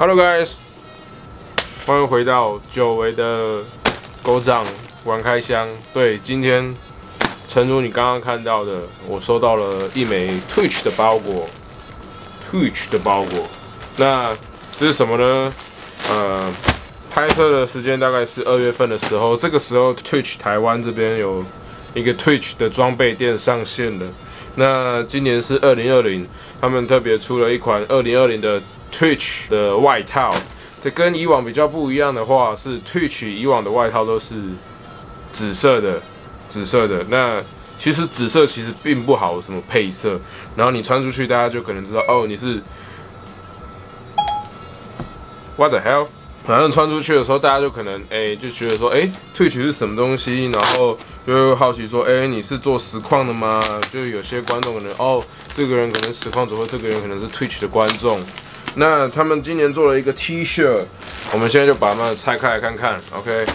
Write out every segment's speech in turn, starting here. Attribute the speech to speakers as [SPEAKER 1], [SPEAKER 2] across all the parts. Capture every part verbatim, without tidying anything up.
[SPEAKER 1] Hello guys， 欢迎回到久违的狗掌玩开箱。对，今天诚如你刚刚看到的，我收到了一枚 Twitch 的包裹 ，Twitch 的包裹。那这是什么呢？呃，拍摄的时间大概是二月份的时候，这个时候 Twitch 台湾这边有一个 Twitch 的装备店上线了。那今年是二零二零，他们特别出了一款二零二零的 Twitch 的外套。这跟以往比较不一样的话，是 Twitch 以往的外套都是紫色的，紫色的。那其实紫色其实并不好什么配色，然后你穿出去，大家就可能知道哦，你是 What the hell？ 反正穿出去的时候，大家就可能哎、欸、就觉得说，哎、欸、，Twitch 是什么东西？然后就会好奇说，哎、欸，你是做实况的吗？就有些观众可能哦，这个人可能实况主，或这个人可能是 Twitch 的观众。那他们今年做了一个 T 恤，我们现在就把它们拆开来看看 ，OK？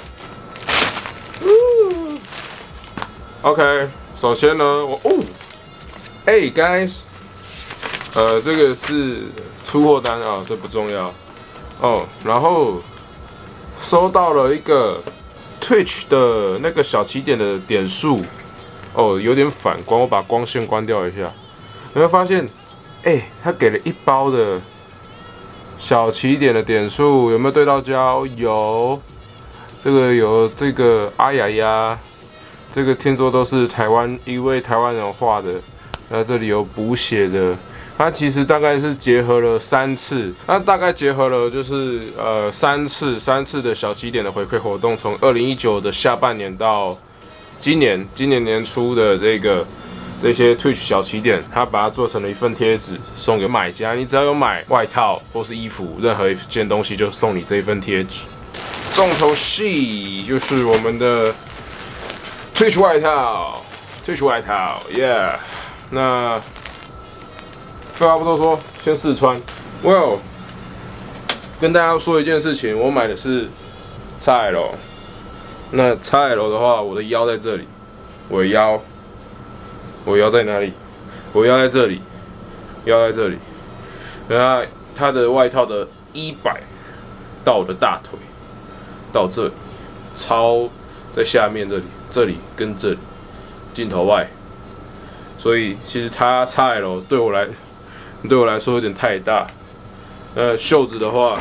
[SPEAKER 1] OK， 首先呢，我哦，哎、欸、，guys， 呃，这个是出货单啊，这不重要。哦，然后收到了一个 Twitch 的那个小起点的点数，哦，有点反光，我把光线关掉一下，你会发现，哎、欸，他给了一包的小起点的点数，有没有对到焦？有，这个有这个阿雅呀，这个听说都是台湾一位台湾人画的，那这里有补血的。它其实大概是结合了三次，那大概结合了就是呃三次三次的小起点的回馈活动，从二零一九的下半年到今年今年年初的这个这些 Twitch 小起点，它把它做成了一份贴纸送给买家，你只要有买外套或是衣服，任何一件东西就送你这一份贴纸。重头戏就是我们的 Twitch 外套 ，Twitch 外套 ，Yeah， 那。废话不多说，先试穿。Well， 跟大家说一件事情，我买的是 X L。那 X L 的话，我的腰在这里，我的腰，我的腰在哪里？我的腰在这里，腰在这里。然后它的外套的一百到我的大腿，到这里，超在下面这里，这里跟这里，镜头外。所以其实它 X L 对我来。对我来说有点太大。那袖子的话，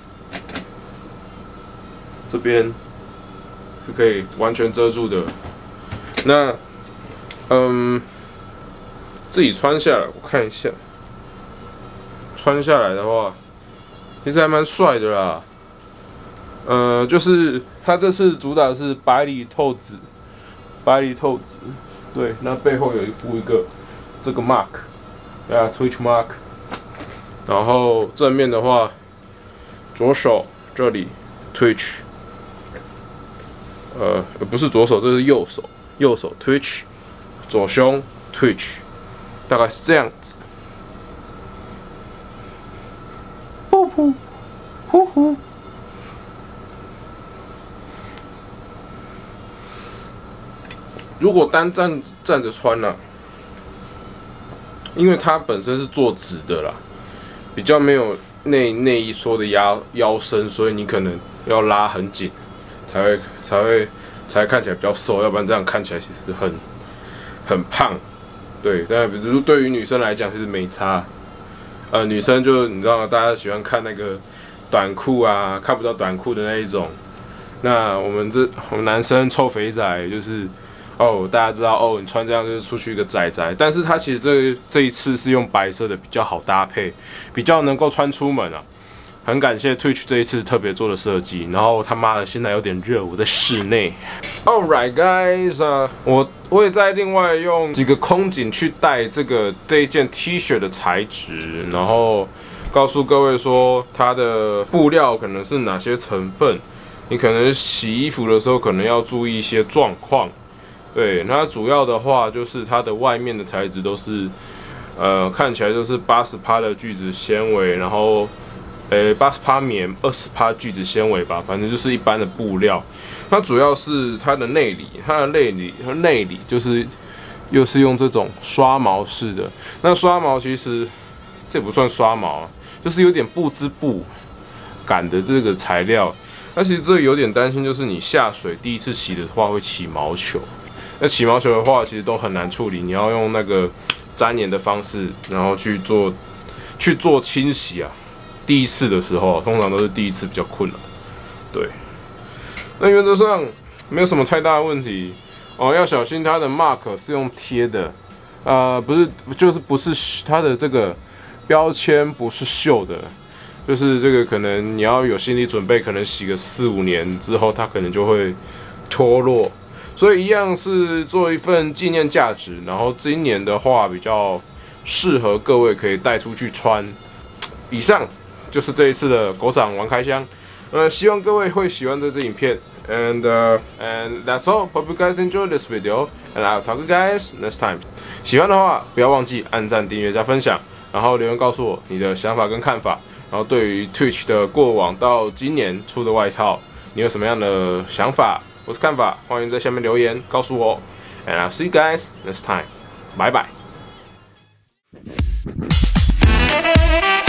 [SPEAKER 1] 这边是可以完全遮住的。那，嗯，自己穿下来，我看一下，穿下来的话，其实还蛮帅的啦。呃，就是它这次主打的是白里透紫，白里透紫。对，那背后有一附一个这个 mark。啊 ，Twitch mark， 然后正面的话，左手这里 Twitch， 呃，不是左手，这是右手，右手 Twitch， 左胸 Twitch， 大概是这样子。呼呼呼呼，如果单站站着穿呢、啊？因为它本身是做直的啦，比较没有内内衣说的腰腰身，所以你可能要拉很紧，才会才会才看起来比较瘦，要不然这样看起来其实很很胖。对，但比如对于女生来讲，其实没差。呃，女生就你知道吗？大家喜欢看那个短裤啊，看不到短裤的那一种。那我们这我们男生臭肥仔就是。哦，大家知道哦，你穿这样就是出去一个宅宅，但是它其实这这一次是用白色的比较好搭配，比较能够穿出门啊。很感谢 Twitch 这一次特别做的设计，然后他妈的现在有点热，我在室内。Alright guys， 啊、uh, 我我也在另外用几个空景去带这个这一件 T 恤的材质，然后告诉各位说它的布料可能是哪些成分，你可能洗衣服的时候可能要注意一些状况。对，那主要的话就是它的外面的材质都是，呃，看起来都是八十趴的聚酯纤维，然后，诶，八十趴棉，二十趴聚酯纤维吧，反正就是一般的布料。它主要是它的内里，它的内里，它内里就是又是用这种刷毛式的。那刷毛其实这不算刷毛啊，就是有点布织布， 感的这个材料，那其实这有点担心，就是你下水第一次洗的话会起毛球。那起毛球的话，其实都很难处理，你要用那个沾盐的方式，然后去做去做清洗啊。第一次的时候，通常都是第一次比较困难。对，那原则上没有什么太大的问题哦，要小心它的 mark 是用贴的，呃，不是，就是不是它的这个标签不是绣的，就是这个可能你要有心理准备，可能洗个四五年之后，它可能就会脱落。所以一样是做一份纪念价值，然后今年的话比较适合各位可以带出去穿。以上就是这一次的狗掌玩开箱，呃，希望各位会喜欢这支影片。And uh, and that's all. Hope you guys enjoyed this video, and I'll talk to you guys next time. 喜欢的话不要忘记按赞、订阅、加分享，然后留言告诉我你的想法跟看法。然后对于 Twitch 的过往到今年出的外套，你有什么样的想法？我是看法，欢迎在下面留言告诉我。And I'll see you guys next time. Bye bye.